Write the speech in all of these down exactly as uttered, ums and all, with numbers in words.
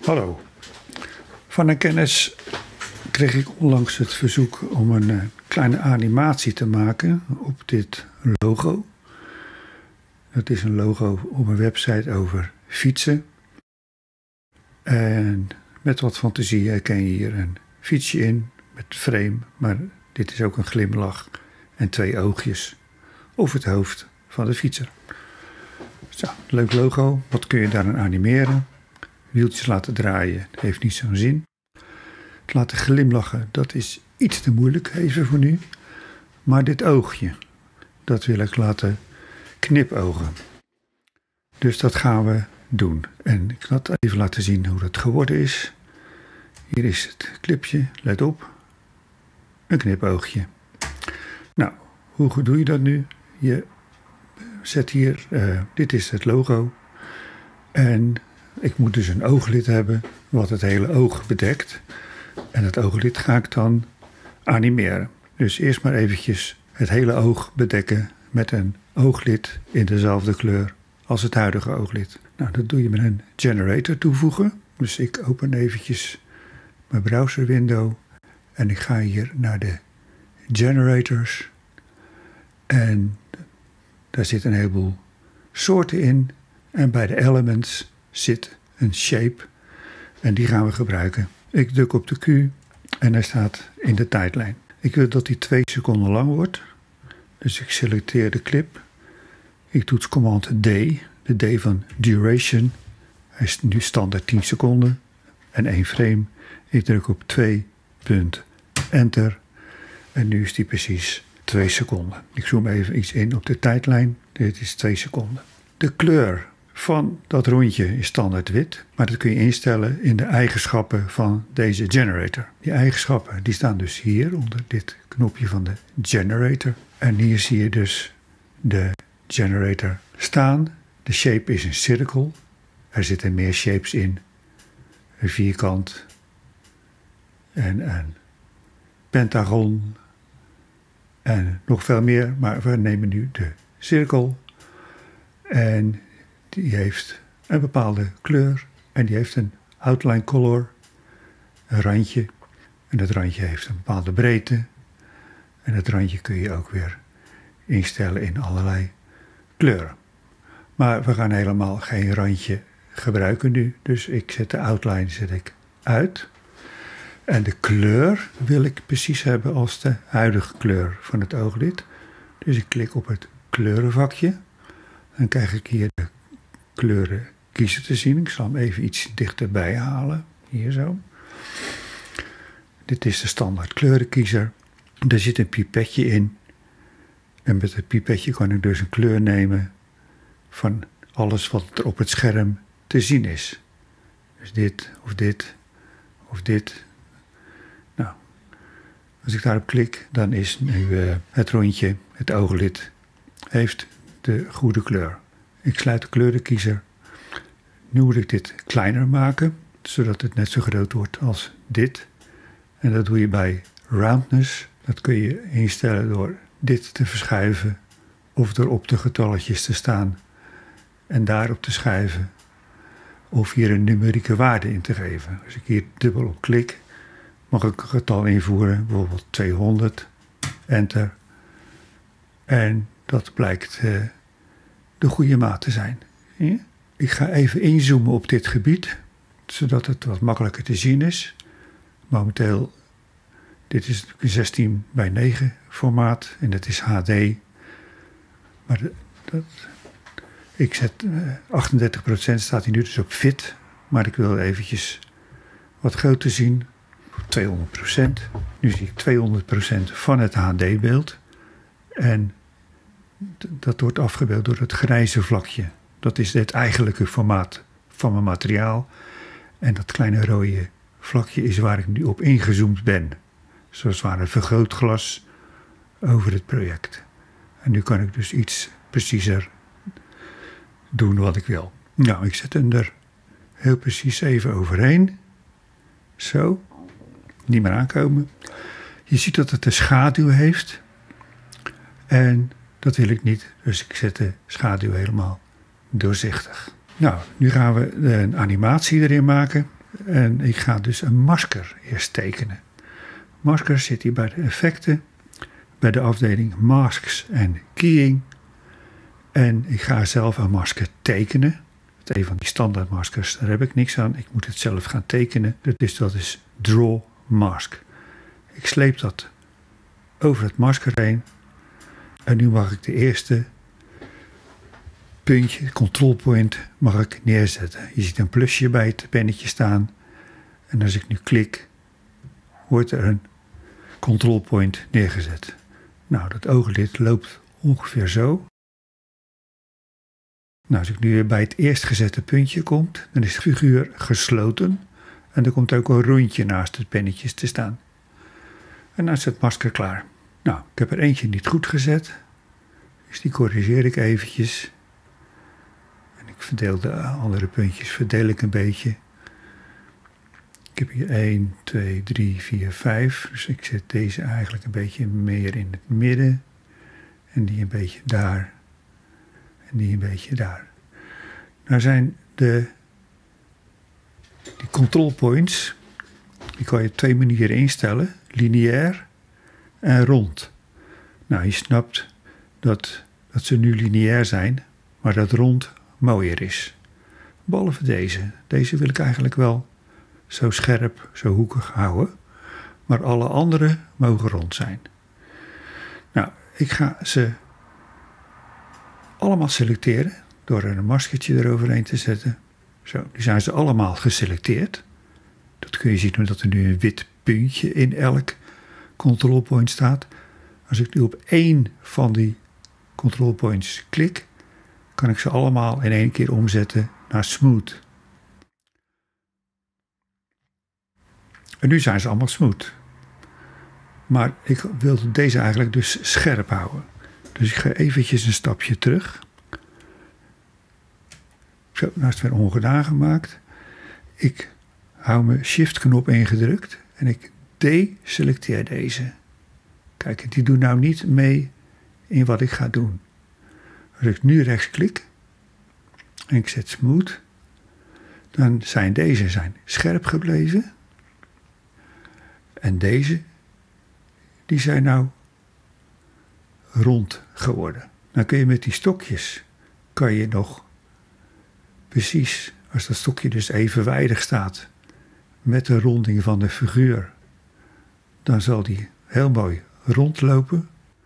Hallo. Van een kennis kreeg ik onlangs het verzoek om een uh, kleine animatie te maken op dit logo. Dat is een logo op een website over fietsen. En met wat fantasie herken je hier een fietsje in met frame, maar dit is ook een glimlach en twee oogjes over het hoofd van de fietser. Zo, leuk logo. Wat kun je daarin animeren? Wieltjes laten draaien heeft niet zo'n zin. Het laten glimlachen, dat is iets te moeilijk even voor nu. Maar dit oogje, dat wil ik laten knipogen. Dus dat gaan we doen. En ik zal even laten zien hoe dat geworden is. Hier is het clipje, let op. Een knipoogje. Nou, hoe doe je dat nu? Je zet hier, uh, dit is het logo. En ik moet dus een ooglid hebben wat het hele oog bedekt. En het ooglid ga ik dan animeren. Dus eerst maar eventjes het hele oog bedekken met een ooglid in dezelfde kleur als het huidige ooglid. Nou, dat doe je met een generator toevoegen. Dus ik open eventjes mijn browser window en ik ga hier naar de generators. En daar zit een heleboel soorten in. En bij de elements zit een shape en die gaan we gebruiken. Ik druk op de Q en hij staat in de tijdlijn. Ik wil dat die twee seconden lang wordt. Dus ik selecteer de clip. Ik toets command D, de D van duration. Hij is nu standaard tien seconden en één frame. Ik druk op twee, punt, enter. En nu is die precies twee seconden. Ik zoom even iets in op de tijdlijn. Dit is twee seconden. De kleur van dat rondje is standaard wit, maar dat kun je instellen in de eigenschappen van deze generator. Die eigenschappen die staan dus hier onder dit knopje van de generator. En hier zie je dus de generator staan. De shape is een cirkel. Er zitten meer shapes in. Een vierkant en een pentagon en nog veel meer, maar we nemen nu de cirkel. En die heeft een bepaalde kleur en die heeft een outline color, een randje. En dat randje heeft een bepaalde breedte. En dat randje kun je ook weer instellen in allerlei kleuren. Maar we gaan helemaal geen randje gebruiken nu. Dus ik zet de outline zet ik uit. En de kleur wil ik precies hebben als de huidige kleur van het ooglid. Dus ik klik op het kleurenvakje. Dan krijg ik hier de kleuren kiezen te zien. Ik zal hem even iets dichterbij halen. Hier zo. Dit is de standaard kleurenkiezer. Er zit een pipetje in. En met het pipetje kan ik dus een kleur nemen van alles wat er op het scherm te zien is. Dus dit of dit of dit. Nou, als ik daarop klik, dan is nu uh, het rondje, het ooglid, heeft de goede kleur. Ik sluit de kleurenkiezer. Nu moet ik dit kleiner maken, zodat het net zo groot wordt als dit. En dat doe je bij roundness. Dat kun je instellen door dit te verschuiven of door op de getalletjes te staan en daarop te schuiven. Of hier een numerieke waarde in te geven. Als ik hier dubbel op klik, mag ik een getal invoeren, bijvoorbeeld tweehonderd, enter. En dat blijkt uh, de goede maat te zijn. Ja? Ik ga even inzoomen op dit gebied, zodat het wat makkelijker te zien is. Momenteel, dit is een zestien bij negen formaat en dat is H D. Maar de, dat, ik zet uh, achtendertig procent staat hier nu dus op fit, maar ik wil eventjes wat groter zien. tweehonderd procent. Nu zie ik tweehonderd procent van het H D-beeld. En dat wordt afgebeeld door het grijze vlakje. Dat is het eigenlijke formaat van mijn materiaal. En dat kleine rode vlakje is waar ik nu op ingezoomd ben. Zoals waar een vergrootglas over het project. En nu kan ik dus iets preciezer doen wat ik wil. Nou, ik zet hem er heel precies even overheen. Zo. Niet meer aankomen. Je ziet dat het een schaduw heeft. En dat wil ik niet. Dus ik zet de schaduw helemaal doorzichtig. Nou, nu gaan we een animatie erin maken. En ik ga dus een masker eerst tekenen. Masker zit hier bij de effecten, bij de afdeling masks en keying. En ik ga zelf een masker tekenen. Het een van die standaard maskers, daar heb ik niks aan. Ik moet het zelf gaan tekenen. Dus dat is Draw Mask. Ik sleep dat over het masker heen. En nu mag ik de eerste puntje, de control point, mag ik neerzetten. Je ziet een plusje bij het pennetje staan. En als ik nu klik, wordt er een control point neergezet. Nou, dat ooglid loopt ongeveer zo. Nou, als ik nu weer bij het eerst gezette puntje kom, dan is de figuur gesloten. En er komt ook een rondje naast het pennetje te staan. En dan is het masker klaar. Nou, ik heb er eentje niet goed gezet. Dus die corrigeer ik eventjes. En ik verdeel de andere puntjes verdeel ik een beetje. Ik heb hier één, twee, drie, vier, vijf. Dus ik zet deze eigenlijk een beetje meer in het midden. En die een beetje daar. En die een beetje daar. Nou zijn de die control points, die kan je op twee manieren instellen. Lineair en rond. Nou, je snapt dat, dat ze nu lineair zijn, maar dat rond mooier is. Behalve deze. Deze wil ik eigenlijk wel zo scherp, zo hoekig houden. Maar alle andere mogen rond zijn. Nou, ik ga ze allemaal selecteren door er een maskertje eroverheen te zetten. Zo, nu zijn ze allemaal geselecteerd. Dat kun je zien omdat er nu een wit puntje in elk control point staat. Als ik nu op één van die control points klik, kan ik ze allemaal in één keer omzetten naar smooth. En nu zijn ze allemaal smooth. Maar ik wilde deze eigenlijk dus scherp houden. Dus ik ga eventjes een stapje terug. Zo, nou is het weer ongedaan gemaakt. Ik hou mijn shift-knop ingedrukt en ik deselecteer deze. Kijk, die doet nou niet mee in wat ik ga doen. Als ik nu rechts klik en ik zet smooth, dan zijn deze zijn scherp gebleven. En deze, die zijn nou rond geworden. Dan kun je met die stokjes, kan je nog precies, als dat stokje dus evenwijdig staat met de ronding van de figuur, dan zal die heel mooi rondlopen.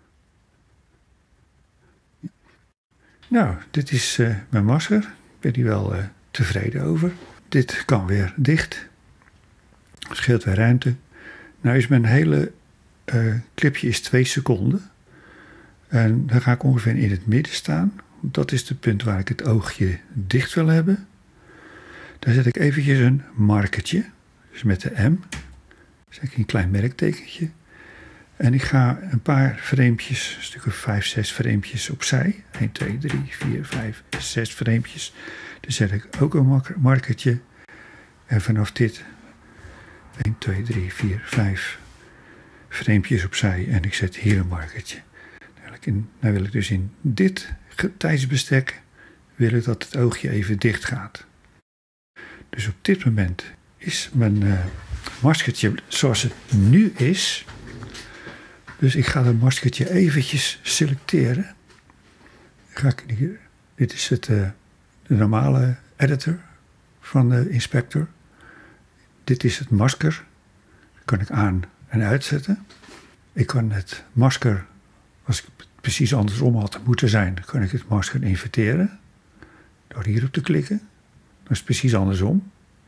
Nou, dit is uh, mijn masker. Ik ben hier wel uh, tevreden over. Dit kan weer dicht. Scheelt weer ruimte. Nou is mijn hele uh, clipje is twee seconden. En dan ga ik ongeveer in het midden staan. Dat is het punt waar ik het oogje dicht wil hebben. Daar zet ik eventjes een markertje. Dus met de M. Zet ik een klein merktekentje. En ik ga een paar framepjes, een stuk of vijf, zes framepjes opzij. één, twee, drie, vier, vijf, zes framepjes. Dan zet ik ook een markertje. En vanaf dit één, twee, drie, vier, vijf framepjes opzij. En ik zet hier een markertje. Dan wil ik dus in dit tijdsbestek wil ik dat het oogje even dicht gaat. Dus op dit moment is mijn uh, maskertje zoals het nu is. Dus ik ga het maskertje eventjes selecteren. Ga ik hier, dit is het, uh, de normale editor van de inspector. Dit is het masker. Dat kan ik aan en uitzetten. Ik kan het masker, als ik het precies andersom had moeten zijn, kan ik het masker inverteren. Door hierop te klikken. Dat is precies andersom.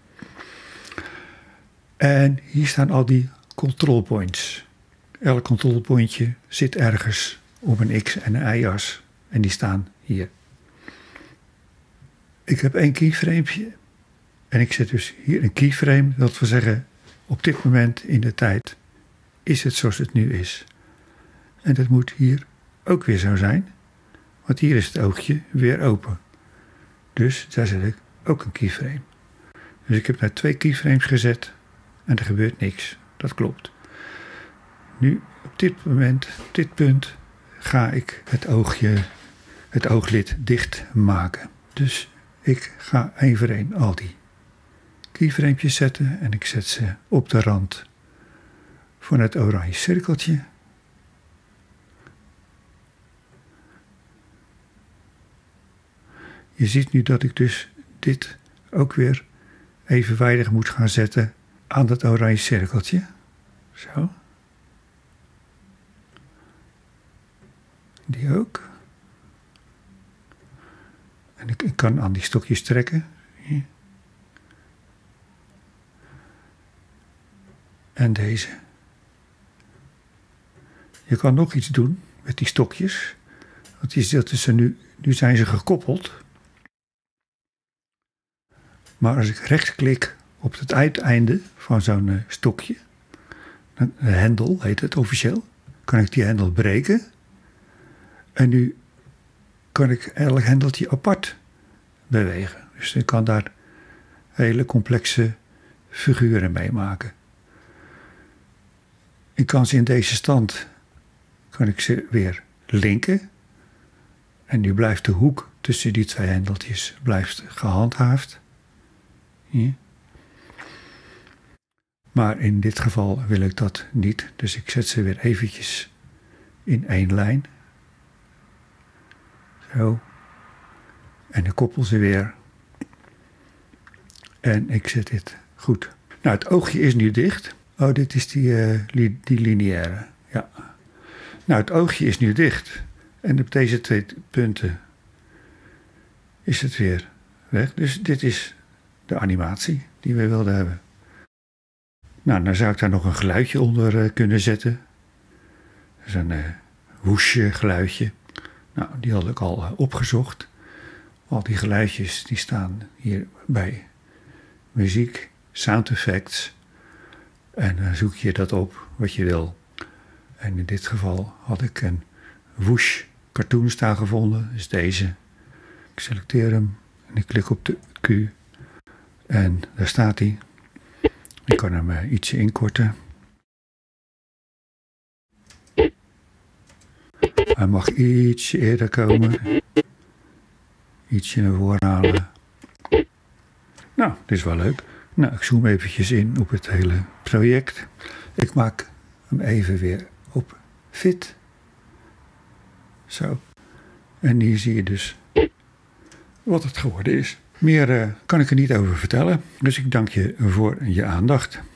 En hier staan al die control points. Elk control pointje zit ergens op een X en een Y-as. En die staan hier. Ik heb één keyframepje. En ik zet dus hier een keyframe. Dat wil zeggen, op dit moment in de tijd is het zoals het nu is. En dat moet hier ook weer zo zijn. Want hier is het oogje weer open. Dus daar zet ik ook een keyframe. Dus ik heb daar twee keyframes gezet. En er gebeurt niks. Dat klopt. Nu, op dit moment, op dit punt, ga ik het oogje, het ooglid dicht maken. Dus ik ga één voor één al die keyframes zetten en ik zet ze op de rand van het oranje cirkeltje. Je ziet nu dat ik dus dit ook weer evenwijdig moet gaan zetten aan dat oranje cirkeltje. Zo. Die ook. En ik, ik kan aan die stokjes trekken. Hier. En deze. Je kan nog iets doen met die stokjes. Want je ziet dat ze nu, nu zijn ze gekoppeld. Maar als ik rechtsklik op het uiteinde van zo'n uh, stokje, een hendel heet het officieel, kan ik die hendel breken. En nu kan ik elk hendeltje apart bewegen. Dus ik kan daar hele complexe figuren mee maken. Ik kan ze in deze stand, kan ik ze weer linken. En nu blijft de hoek tussen die twee hendeltjes blijft gehandhaafd. Hier. Maar in dit geval wil ik dat niet. Dus ik zet ze weer eventjes in één lijn. Zo. En ik koppel ze weer. En ik zet dit goed. Nou, het oogje is nu dicht. Oh, dit is die, uh, li die lineaire. Ja. Nou, het oogje is nu dicht. En op deze twee punten is het weer weg. Dus dit is de animatie die we wilden hebben. Nou, dan zou ik daar nog een geluidje onder uh, kunnen zetten. Dat is een uh, woesje geluidje. Nou, die had ik al uh, opgezocht. Al die geluidjes die staan hier bij muziek, sound effects. En dan uh, zoek je dat op wat je wil. En in dit geval had ik een whoosh cartoon staan gevonden. Dus deze. Ik selecteer hem en ik klik op de Q. En daar staat hij. Ik kan hem uh, ietsje inkorten. Hij mag ietsje eerder komen. Ietsje naar voren halen. Nou, dit is wel leuk. Nou, ik zoom eventjes in op het hele project. Ik maak hem even weer op fit. Zo. En hier zie je dus wat het geworden is. Meer uh, kan ik er niet over vertellen. Dus ik dank je voor je aandacht.